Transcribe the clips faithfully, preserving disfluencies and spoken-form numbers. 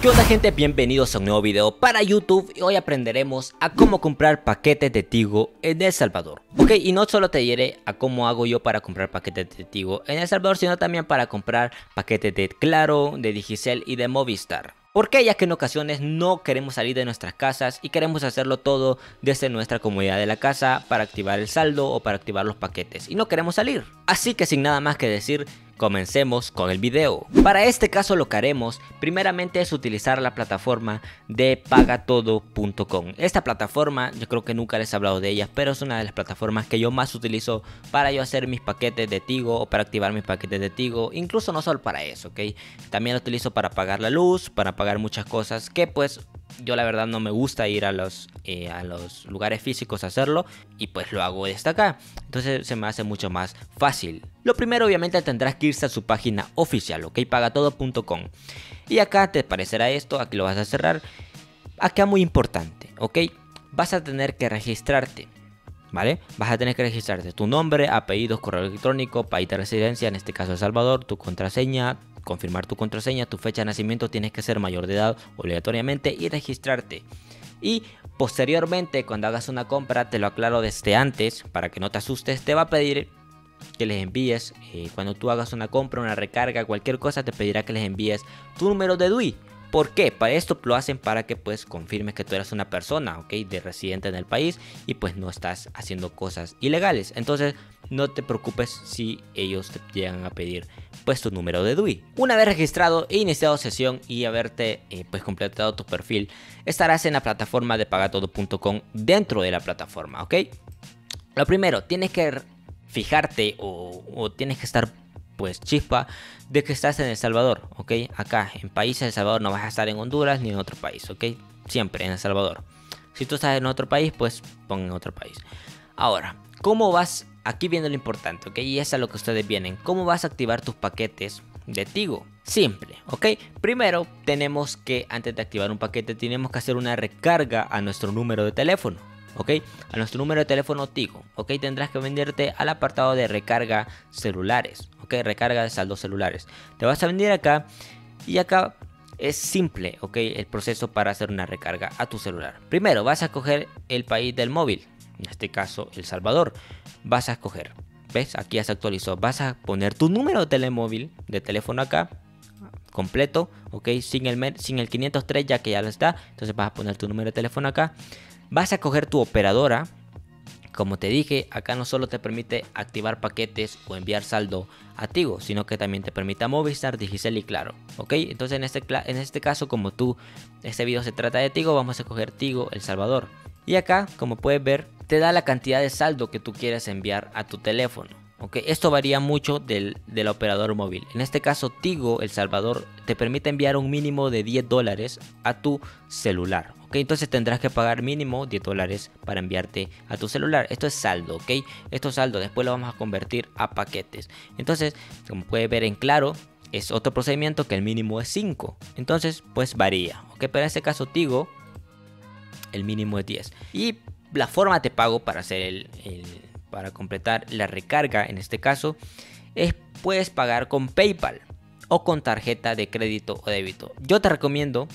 ¿Qué onda, gente? Bienvenidos a un nuevo video para YouTube y hoy aprenderemos a cómo comprar paquetes de Tigo en El Salvador. Ok, y no solo te diré a cómo hago yo para comprar paquetes de Tigo en El Salvador, sino también para comprar paquetes de Claro, de Digicel y de Movistar. ¿Por qué? Ya que en ocasiones no queremos salir de nuestras casas y queremos hacerlo todo desde nuestra comodidad de la casa para activar el saldo o para activar los paquetes y no queremos salir. Así que sin nada más que decir, comencemos con el video. Para este caso lo que haremos primeramente es utilizar la plataforma de paga todo punto com. Esta plataforma yo creo que nunca les he hablado de ella, pero es una de las plataformas que yo más utilizo para yo hacer mis paquetes de Tigo o para activar mis paquetes de Tigo. Incluso no solo para eso, ok. También lo utilizo para pagar la luz, para pagar muchas cosas que pues yo la verdad no me gusta ir a los, eh, a los lugares físicos a hacerlo y pues lo hago desde acá. Entonces se me hace mucho más fácil. Lo primero obviamente tendrás que irse a su página oficial, ok, paga todo punto com. Y acá te aparecerá esto, aquí lo vas a cerrar. Acá muy importante, ok, vas a tener que registrarte, ¿vale? Vas a tener que registrarte tu nombre, apellidos, correo electrónico, país de residencia, en este caso El Salvador, tu contraseña, confirmar tu contraseña, tu fecha de nacimiento, tienes que ser mayor de edad obligatoriamente y registrarte. Y posteriormente cuando hagas una compra, te lo aclaro desde antes para que no te asustes, te va a pedir que les envíes, eh, cuando tú hagas una compra, una recarga, cualquier cosa, te pedirá que les envíes tu número de D U I. ¿Por qué? Para esto lo hacen para que pues confirmes que tú eres una persona, ok, de residente en el país y pues no estás haciendo cosas ilegales. Entonces no te preocupes si ellos te llegan a pedir pues tu número de D U I. Una vez registrado e iniciado sesión y haberte eh, pues completado tu perfil, estarás en la plataforma de paga todo punto com dentro de la plataforma, ok. Lo primero, tienes que fijarte o, o tienes que estar pues chispa de que estás en El Salvador, ok. Acá en países de El Salvador no vas a estar en Honduras ni en otro país, ok. Siempre en El Salvador. Si tú estás en otro país, pues pon en otro país. Ahora, ¿cómo vas? Aquí viene lo importante, ok, y es a lo que ustedes vienen. ¿Cómo vas a activar tus paquetes de Tigo? Simple, ok. Primero tenemos que, antes de activar un paquete, tenemos que hacer una recarga a nuestro número de teléfono, ok, a nuestro número de teléfono Tigo, ok. Tendrás que venderte al apartado de recarga celulares, ok, recarga de saldos celulares. Te vas a venir acá y acá es simple, ok, el proceso para hacer una recarga a tu celular. Primero vas a coger el país del móvil, en este caso El Salvador. Vas a escoger, ves, aquí ya se actualizó. Vas a poner tu número de telemóvil, de teléfono acá, completo, ok, sin el, sin el quinientos tres ya que ya lo está. Entonces vas a poner tu número de teléfono acá. Vas a coger tu operadora. Como te dije, acá no solo te permite activar paquetes o enviar saldo a Tigo, sino que también te permite a Movistar, Digicel y Claro, ok. Entonces en este, en este caso, como tú, este video se trata de Tigo, vamos a coger Tigo El Salvador. Y acá, como puedes ver, te da la cantidad de saldo que tú quieres enviar a tu teléfono, ok. Esto varía mucho del, del operador móvil. En este caso, Tigo El Salvador te permite enviar un mínimo de diez dólares a tu celular, ok. Entonces tendrás que pagar mínimo diez dólares para enviarte a tu celular. Esto es saldo, ok. Esto es saldo, después lo vamos a convertir a paquetes. Entonces, como puedes ver en Claro, es otro procedimiento que el mínimo es cinco. Entonces, pues varía, ok. Pero en este caso, Tigo, el mínimo es diez. Y la forma de pago para hacer el, el para completar la recarga, en este caso, es puedes pagar con PayPal o con tarjeta de crédito o débito. Yo te recomiendo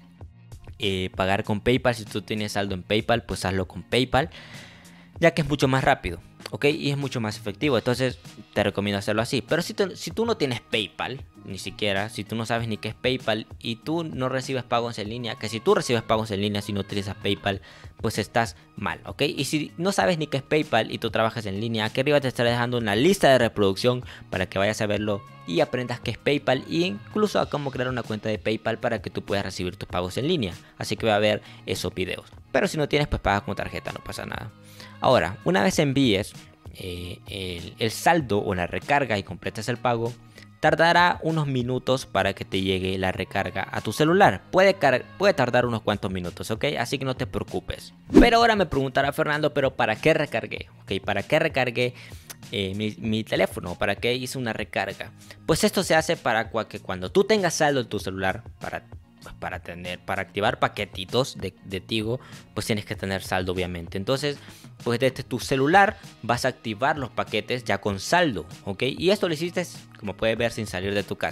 eh, pagar con PayPal. Si tú tienes saldo en PayPal, pues hazlo con PayPal, ya que es mucho más rápido, ok, y es mucho más efectivo. Entonces te recomiendo hacerlo así. Pero si, te, si tú no tienes PayPal, ni siquiera, si tú no sabes ni qué es PayPal y tú no recibes pagos en línea, que si tú recibes pagos en línea si no utilizas PayPal, pues estás mal, ok. Y si no sabes ni qué es PayPal y tú trabajas en línea, aquí arriba te estaré dejando una lista de reproducción para que vayas a verlo y aprendas qué es PayPal, e incluso a cómo crear una cuenta de PayPal para que tú puedas recibir tus pagos en línea. Así que voy a ver esos videos. Pero si no tienes, pues pagas con tarjeta, no pasa nada. Ahora, una vez envíes eh, el, el saldo o la recarga y completes el pago, tardará unos minutos para que te llegue la recarga a tu celular. Puede, puede tardar unos cuantos minutos, ok, así que no te preocupes. Pero ahora me preguntará Fernando, ¿pero para qué recargué? Ok, ¿para qué recargué eh, mi, mi teléfono? ¿Para qué hice una recarga? Pues esto se hace para que cuando tú tengas saldo en tu celular, para pues para tener, para activar paquetitos de, de Tigo, pues tienes que tener saldo, obviamente. Entonces, pues desde tu celular vas a activar los paquetes ya con saldo, ¿ok? Y esto lo hiciste, como puedes ver, sin salir de tu casa.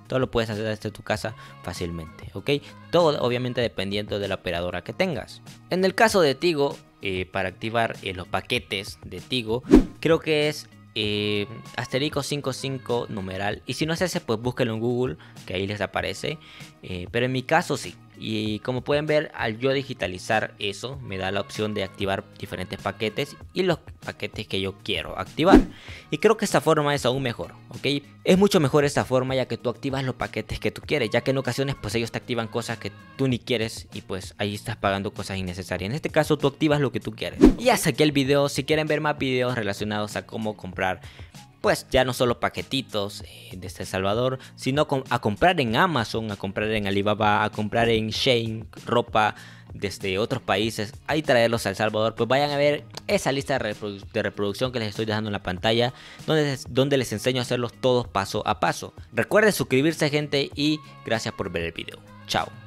todo lo puedes hacer desde tu casa fácilmente, ¿ok? Todo obviamente dependiendo de la operadora que tengas. En el caso de Tigo, eh, para activar eh, los paquetes de Tigo, creo que es eh, asterisco cincuenta y cinco numeral, y si no es ese, pues búsquenlo en Google, que ahí les aparece, eh, pero en mi caso sí. Y como pueden ver, al yo digitalizar eso, me da la opción de activar diferentes paquetes y los paquetes que yo quiero activar. Y creo que esta forma es aún mejor, ¿ok? Es mucho mejor esta forma, ya que tú activas los paquetes que tú quieres, ya que en ocasiones pues ellos te activan cosas que tú ni quieres y pues ahí estás pagando cosas innecesarias. En este caso tú activas lo que tú quieres. Y hasta aquí el video. Si quieren ver más videos relacionados a cómo comprar, pues ya no solo paquetitos eh, desde El Salvador, sino con, a comprar en Amazon, a comprar en Alibaba, a comprar en Shein, ropa desde otros países, ahí traerlos a El Salvador, pues vayan a ver esa lista de, reprodu de reproducción que les estoy dejando en la pantalla, donde, donde les enseño a hacerlos todos paso a paso. Recuerden suscribirse, gente, y gracias por ver el video. Chao.